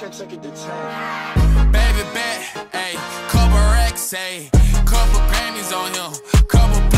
can't take it to 10. Baby bet, ayy, couple racks, ayy, couple Grammys on him, couple